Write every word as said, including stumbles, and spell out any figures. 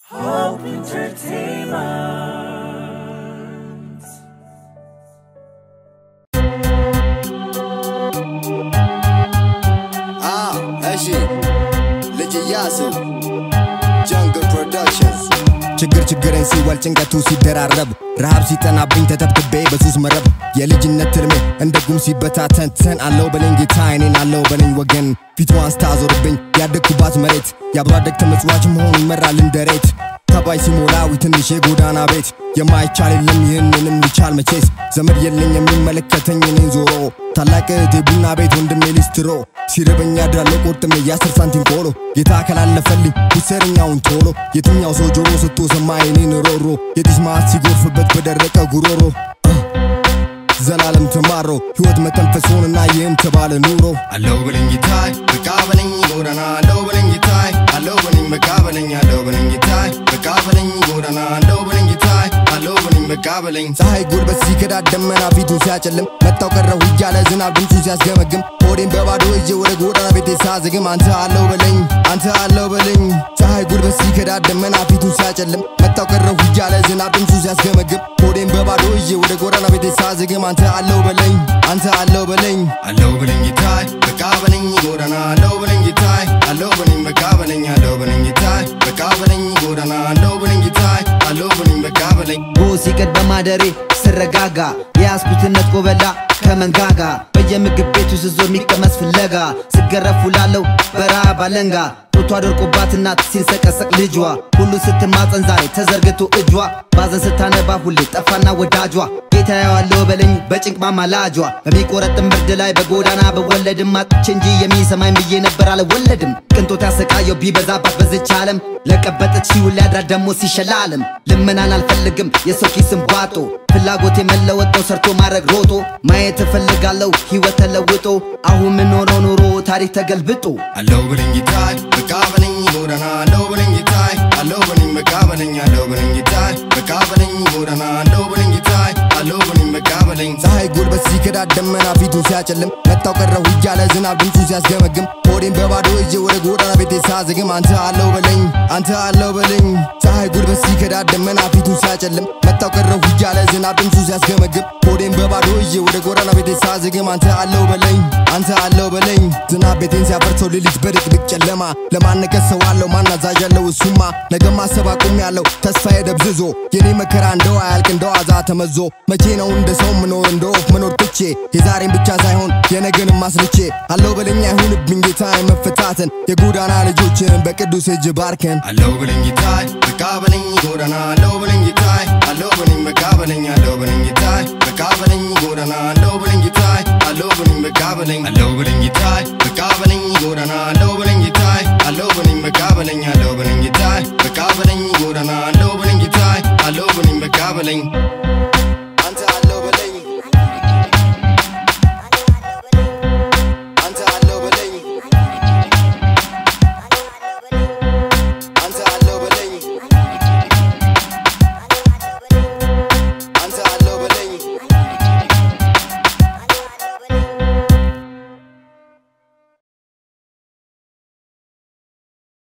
Hope Entertainment. Ah, Eshi, Legiyasu, Jungle Productions. ችግር ችግርን ሲወል ጭንቀቱ ሲደራረብ ረሃብ ሲጠናብኝ ተተብትቤ በሱስ መረብ የልጅነት ትርሜ እንደ ጉም ሲበታተን አለው በለኝ ጌታ እኔን አለው በለኝ ወገን ፊቷን ስታዞርብኝ ያደግኩባት መሬት ያብሮ አደግ ተመጽዋች መሆን ይመራል እንደሬት ተባይ ሲሞላዊ ትንሽ የጎዳና ቤት የማይቻል የለም ይህንንም ሊቻል መቼስ ዘመድ የለኝ የሚመለከተኝ እኔን ዞሮ ታላቅ እህቴ ቡና ቤት ወንድሜ ሊስትሮ ሲርበኝ ያድራለሁ ቆርጥሜ የአስር ሳንቲም ቆሎ ጌታ ከላለፈልኝ ውሰረኛውን ቶሎ የትኛው ሰው ጆሮ ስቶ ሰማ የኔን ሮሮ የጢስ ማዕት ሲጎርፍበት በደረቀ ጉሮሮ ዘላለም ተማሮ ሕይወት መተንፈስ ሆነና ይህም ተባለ ኑሮ አለው በለኝ ጌታዬ በቃ በለኝ ጎዳና አለው በለኝ ጌታዬ አለው በለኝ በቃ በለኝ አለው በለኝ ጌታዬ በቃ በለኝ ጎዳና አለው በለኝ ጌታዬ አለው በለኝ በቃ በለኝ ፀሐይ ጉልበት ሲከዳድ ደመና ፊቱን ሲያጨልም መጣው ቀረሁ እያለ ዝናብ ድምፁን ሲያስገመግም ሆዴን በባዶ ይዤ ወደ ጎዳና ቤቴ ሳዘግም አንተ አለው በለኝ አንተ አለው በለኝ ፀሐይ ጉልበት ሲከዳድ ደመና ፊቱን ሲያጨልም መጣው ቀረሁ እያለ ዝናብ ድምፁን ሲያስገመግም ሆዴን በባዶ ይዤ ወደ ጎዳና ቤቴ ሳዘግም አንተ አለው በለኝ አንተ አለው በለኝ አለው በለኝ ጌታዬ በቃ በለኝ ጎዳና አለው በለኝ ጌታዬ አለው በለኝ በቃ በለኝ አለው በለኝ ጌታዬ በቃ በለኝ ጎዳና አለው በለኝ ጌታዬ አለው በለኝ በቃ በለኝ ሲቀድ በማደሬ ስረጋጋ ያስኩትን ነጥቆ በላ ከመንጋጋ በየምግብ ቤቱ ስዞር ሚቀመስ ፍለጋ ስገረፉ ላለው በረሃብ አለንጋ ጡቷ ደርቆባት እናት ሲንሰቀሰቅ ልጇ ሁሉ ስትማጸን ዛሬ ተዘርግቶ እጇ ባዘን ስታነባ ሁሌ ጠፋና ወዳጇ ጌታ ያዋለው በለኝ በጭንቅ ማማላጇ በሚቆረጥም ብርድ ላይ በጎዳና በወለድም አጥቼ እንጂ የሚሰማኝ ብዬ ነበር አልወለድም ቅንጦት ያሰቃየው ቢበዛባት በዝች ዓለም ለቀበጠች ሲውል ያድራ ደሞ ሲሸላለም ልመናን አልፈልግም የሰው ኪስም ባጦ ፍላጎቴ መለወጥ ነው ሰርቶ ማድረግ ሮጦ ማየት እፈልጋለሁ ሕይወት ተለውጦ አሁን ምኖረው ኑሮ ታሪክ ተገልብጦ አለው በለኝ ጌታዬ በቃ በለኝ ጎዳና አለው በለኝ ጌታዬ አለው በለኝ በቃ በለኝ አለው በለኝ ጌታዬ በቃ በለኝ ጎዳና አለው በለኝ ጌታዬ አለው በለኝ በቃ በለኝ ፀሐይ ጉልበት ሲከዳድ ደመና ፊቱን ሲያጨልም መጣው ቀረሁ እያለ ዝናብ ድምፁን ሲያስገመግም ሆዴን በባዶ ይዤ ወደ ጎዳና ቤቴ ሳዘግም አንተ አለው በለኝ አንተ አለው በለኝ ፀሐይ ጉልበት ሲከዳድ ደመና ፊቱን ሲያጨልም መጣው ቀረሁ እያለ ዝናብ ድምፁን ሲያስገመግም ሆዴን በባዶ ይዤ ወደ ጎዳና ቤቴ ሳዘግም አንተ አለው በለኝ አንተ አለው በለኝ ዝናብ ቤቴን ሲያፈርሰው ሌሊት በድቅድቅ ጨለማ ለማነገስ ሰው አለው ማናዛዥ ያለው እሱማ ነገ ማሰብ አቁሜያለሁ ተስፋዬ ደብዝዞ የኔ መከራ እንደው አያልቅ እንደው አዛ ተመዞ መቼ ነው እንደ ሰው ምኖር እንደ ወፍ መኖር ትቼ የዛሬን ብቻ ሳይሆን የነገንም ማስልቼ አለው በለኝ አይሁንብኝ ጌታዬ መፈታተን የጎዳና ልጆችን በቅዱስ እጅ ባርከን አለው በለኝ ጌታዬ በቃ በለኝ ጎዳና አለው በለኝ ጌታዬ አለው በለኝ በቃ በለኝ አለው በለኝ ጌታዬ በቃ በለኝ ጎዳና አለው በለኝ ጌታዬ አለው በለኝ በቃ በለኝ አለው በለኝ ጌታዬ በቃ በለኝ ጎዳና አለው በለኝ ጌታዬ አለው በለኝ በቃ በለኝ አለው በለኝ ጌታዬ በቃ በለኝ ጎዳና አለው በለኝ ጌታዬ አለው በለኝ በቃ በለኝ